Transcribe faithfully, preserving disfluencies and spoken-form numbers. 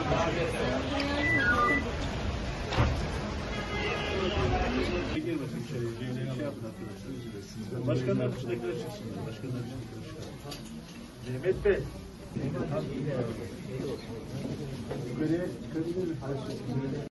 Gel bakayım içeriye. Cemile şey yapın arkadaşlar. Başkanlar dışındakiler çıksınlar. Başkanlar dışındakiler çıksınlar. Mehmet Bey. Yukarıya, yukarıya